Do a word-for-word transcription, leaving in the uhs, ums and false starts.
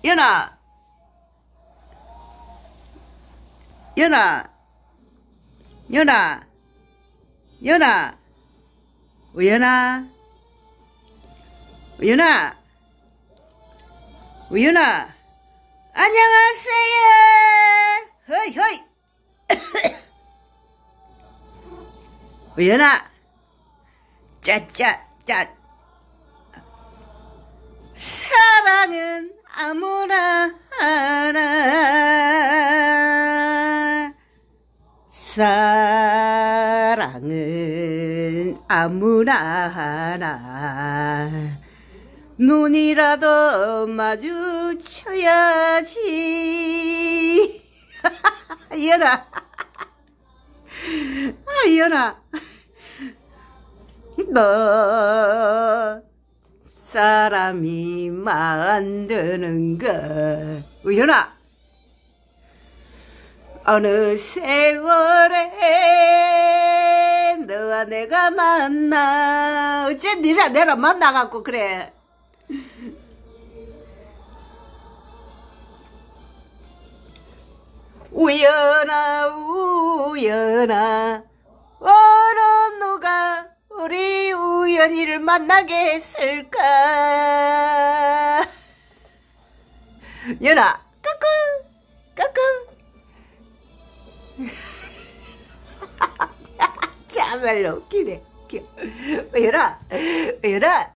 연아, 연아, 연아, 연아, 우연아, 우연아, 우연아, 안녕하세요. 허이, 허이. 우연아, 짜짜짜. 사랑은 아무나 하나. 사랑은 아무나 하나. 눈이라도 마주쳐야지. 이현아, 아, 이현아, 너 사람이 만드는 거. 이현아, 어느 세월에 너와 내가 만나. 어째 니랑 내랑 만나갖고 그래. 우연아, 우연아, 어느 누가 우리 우연이를 만나게 했을까. 연아, 까꿍, 까꿍. 참말로 웃기네. 연아, 연아,